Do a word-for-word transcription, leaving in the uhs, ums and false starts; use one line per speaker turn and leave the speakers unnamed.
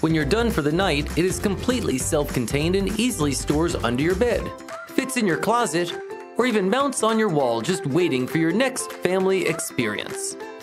When you're done for the night, it is completely self-contained and easily stores under your bed, fits in your closet, or even mounts on your wall just waiting for your next family experience.